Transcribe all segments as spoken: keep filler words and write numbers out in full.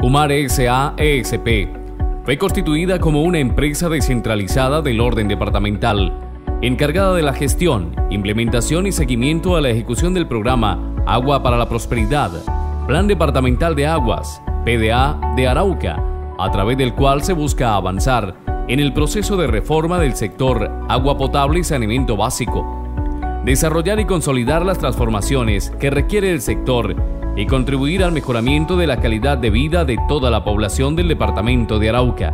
Umar S A E S P fue constituida como una empresa descentralizada del orden departamental, encargada de la gestión, implementación y seguimiento a la ejecución del programa Agua para la Prosperidad, Plan Departamental de Aguas, P D A de Arauca, a través del cual se busca avanzar en el proceso de reforma del sector agua potable y saneamiento básico, desarrollar y consolidar las transformaciones que requiere el sector y contribuir al mejoramiento de la calidad de vida de toda la población del departamento de Arauca.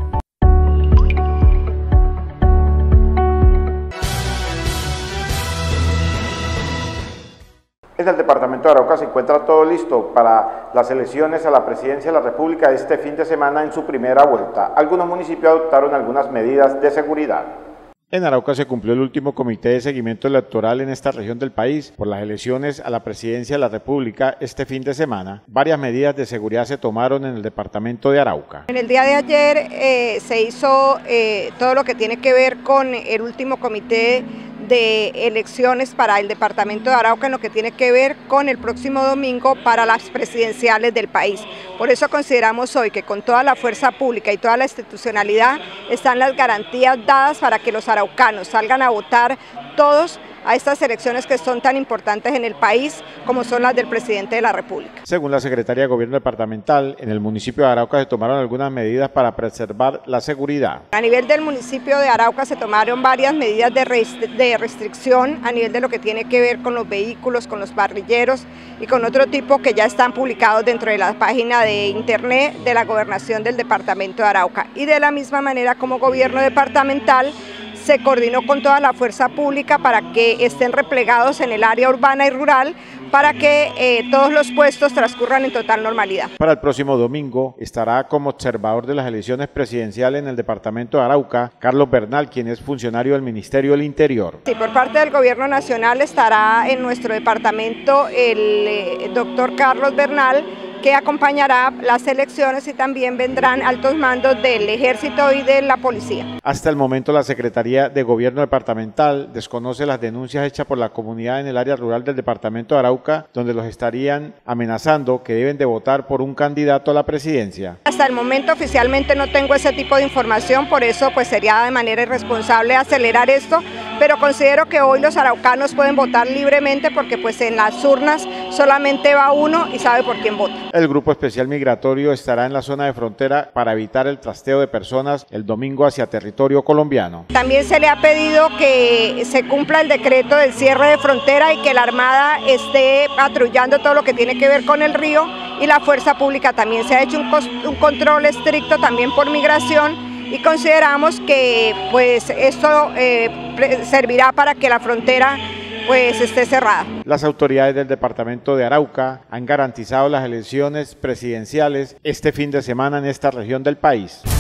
En el departamento de Arauca se encuentra todo listo para las elecciones a la presidencia de la República este fin de semana en su primera vuelta. Algunos municipios adoptaron algunas medidas de seguridad. En Arauca se cumplió el último comité de seguimiento electoral en esta región del país por las elecciones a la presidencia de la República este fin de semana. Varias medidas de seguridad se tomaron en el departamento de Arauca. En el día de ayer eh, se hizo eh, todo lo que tiene que ver con el último comité de elecciones para el departamento de Arauca en lo que tiene que ver con el próximo domingo para las presidenciales del país. Por eso consideramos hoy que con toda la fuerza pública y toda la institucionalidad están las garantías dadas para que los araucanos salgan a votar todos a estas elecciones que son tan importantes en el país como son las del presidente de la República. Según la Secretaría de Gobierno Departamental, en el municipio de Arauca se tomaron algunas medidas para preservar la seguridad. A nivel del municipio de Arauca se tomaron varias medidas de, rest de restricción a nivel de lo que tiene que ver con los vehículos, con los parrilleros y con otro tipo que ya están publicados dentro de la página de internet de la Gobernación del departamento de Arauca. Y de la misma manera como gobierno departamental se coordinó con toda la fuerza pública para que estén replegados en el área urbana y rural para que eh, todos los puestos transcurran en total normalidad. Para el próximo domingo estará como observador de las elecciones presidenciales en el departamento de Arauca Carlos Bernal, quien es funcionario del Ministerio del Interior. Sí, por parte del Gobierno Nacional estará en nuestro departamento el eh, doctor Carlos Bernal, que acompañará las elecciones, y también vendrán altos mandos del Ejército y de la Policía. Hasta el momento la Secretaría de Gobierno Departamental desconoce las denuncias hechas por la comunidad en el área rural del departamento de Arauca, donde los estarían amenazando que deben de votar por un candidato a la presidencia. Hasta el momento oficialmente no tengo ese tipo de información, por eso pues sería de manera irresponsable acelerar esto, pero considero que hoy los araucanos pueden votar libremente porque pues en las urnas solamente va uno y sabe por quién vota. El Grupo Especial Migratorio estará en la zona de frontera para evitar el trasteo de personas el domingo hacia territorio colombiano. También se le ha pedido que se cumpla el decreto del cierre de frontera y que la Armada esté patrullando todo lo que tiene que ver con el río, y la fuerza pública también. Se ha hecho un, un control estricto también por migración, y consideramos que pues esto eh, servirá para que la frontera pues esté cerrada. Las autoridades del departamento de Arauca han garantizado las elecciones presidenciales este fin de semana en esta región del país.